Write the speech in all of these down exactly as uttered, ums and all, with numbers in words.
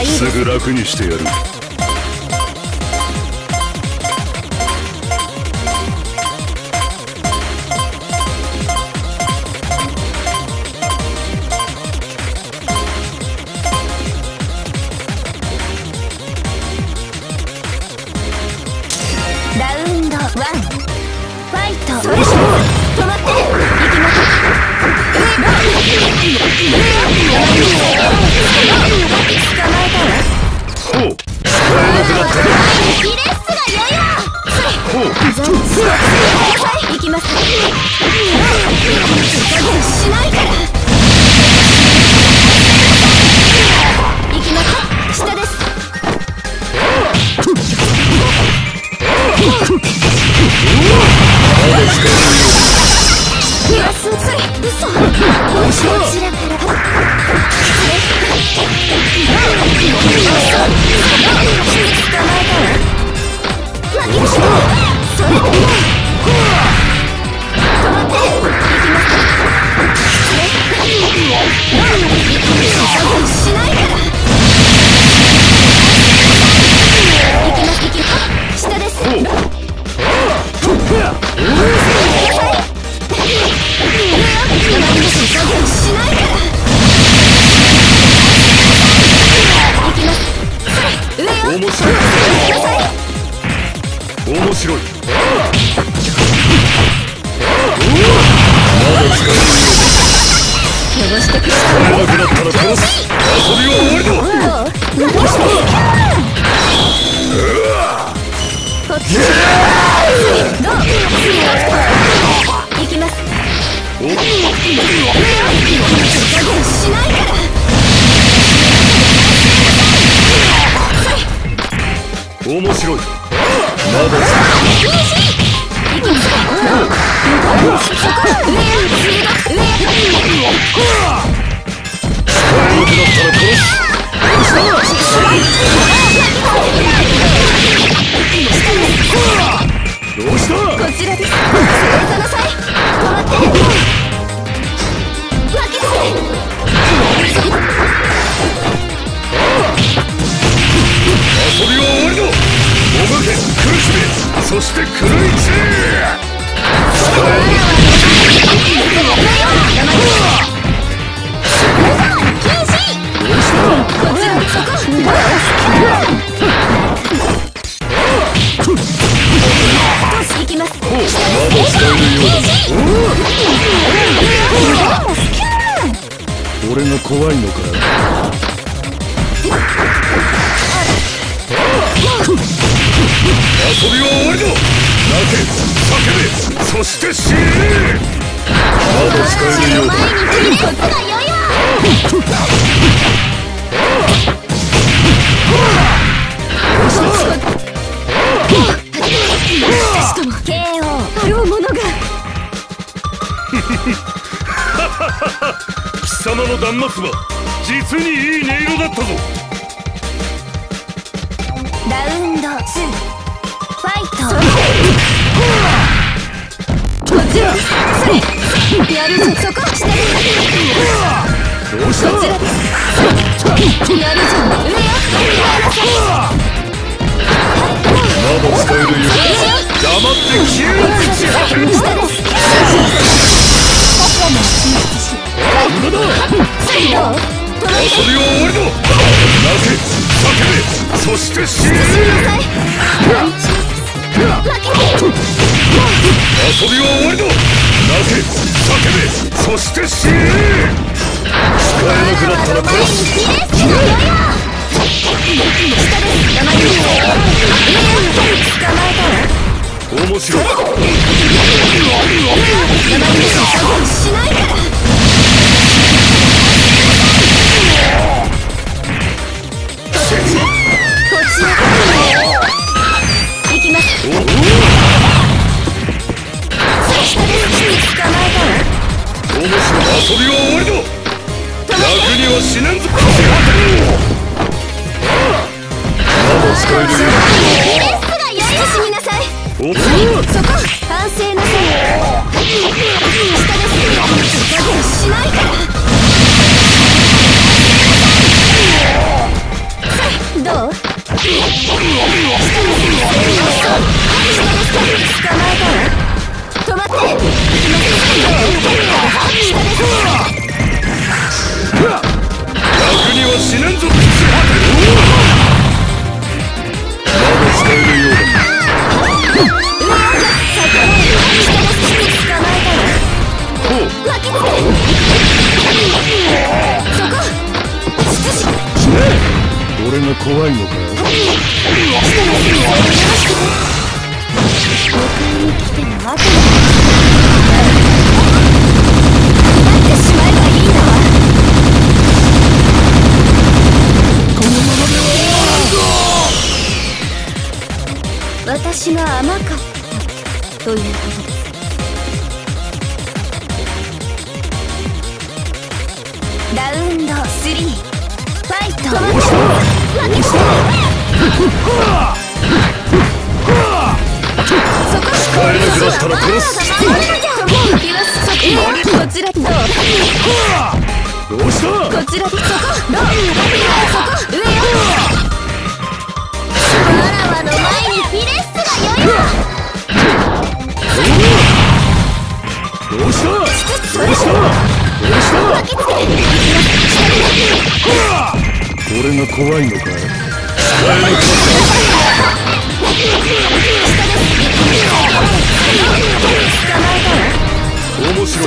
いいです。 すぐ楽にしてやる。 ラウンドワン、ファイト。それしろ、止まって。行きます。捕まえたわ。 ほう、使えなくなったな。 リレースが良いわ。 ほう、 行きます。しないから。行きます。下です。いや、すつい、嘘。こちらから。捕まえたわ。負けましょう。それ。止まって。行きます。しないから。行きます。行きます。下です。しないから。行きます。上よ。 面白い。面白い。まだ使えないよ。 汚してくれ。 使えなくなったら殺す。遊びは終わりだ。 こっち。どう？行きます。しないから。 面白い。まだ使えない。 行きます。そこ。上や。上や。 使えなくなったら殺す。どうした？ こちらです。正座なさい。止まって。負けて。 遊びは終わりだ。もがけ、苦しめ、そして狂い散れ。使えなくどうした？ こちらそこ。行きます。 ほう、まだ使えるようだ。俺が怖いのか？遊びは終わりだ。泣け、叫べ、そして死ね。まだ使えるようだ。 しかも ケーオー 両者が貴様の断末魔、実にいい音色だったぞ。 ラウンドツー、ファイト。こっちはそれやるぞ。そこ下で。 どうした？ こちらです。やるぞ。上よ。 まだ使えるよ。黙って消えろ。 下です。 無駄だ。 遊びは終わりだ。泣け、叫べ、そして死ね。遊びは終わりだ。泣け、叫べ、そして死ね。使えなくなったら殺す。面白い。 しないから。こちら行きます。下です捕まえたわ。 面白い。遊びは終わりだ。楽には死なんぞ。まだ使えるよ。 慎みなさい。 おっ、 そこ反省なさい。下ですしないから。 楽には死なんぞ。まだ使えるようだ。俺が怖いのか。 迎えに来てもわけない。なってしまえばいいんだわ。 このままでは私が甘かったということです。ラウンドスリーファイト。 どうしたどうした使えなくなったら殺す。 こちらどうどうしたこちらそこどうそこ上よ。わらわの前にフィレッスが良いわ。 どうしたどうしたどうした俺が怖いのか。使えなくな面白い。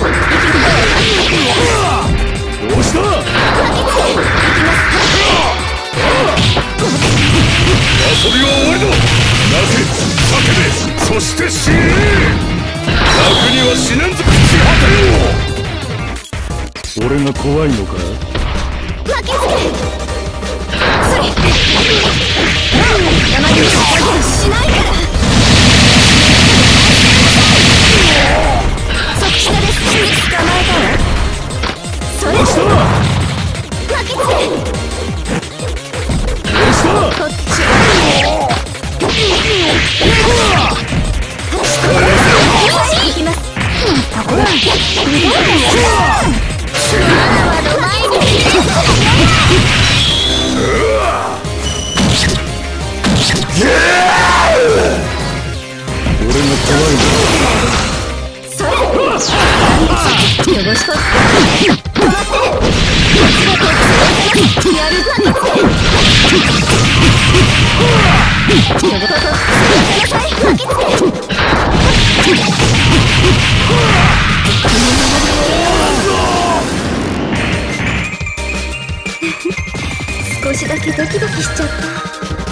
どうした遊びは終わりだ。泣け叫べそして死ね。楽には死なんぞ。朽ち果てよ。俺が怖いのか。 巻きつけそれ山にしないから。そっちです。捕まえたわ。それ巻きつけこっち行きます。 俺が怖いの。 それよろしく止まってやるな少しだけドキドキしちゃった。